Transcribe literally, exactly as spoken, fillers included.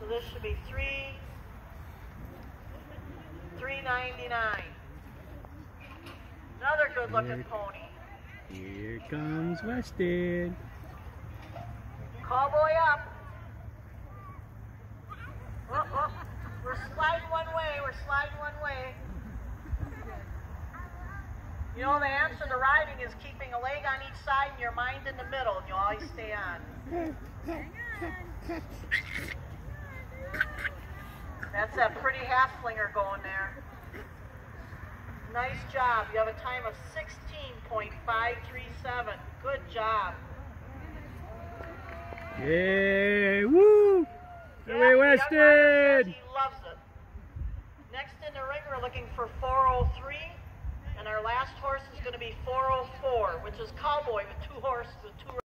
So this should be three, three ninety-nine. Another good-looking pony. Here comes Weston. Cowboy up. Oh, oh. We're sliding one way. We're sliding one way. You know, the answer to riding is keeping a leg on each side and your mind in the middle, and you'll always stay on. That's that pretty half slinger going there. Nice job. You have a time of sixteen point five three seven. Good job. Yay! Woo! Yeah, Away, Weston! He loves it. Next in the ring, we're looking for four oh three, and our last horse is going to be four oh four, which is Cowboy with two horses with two.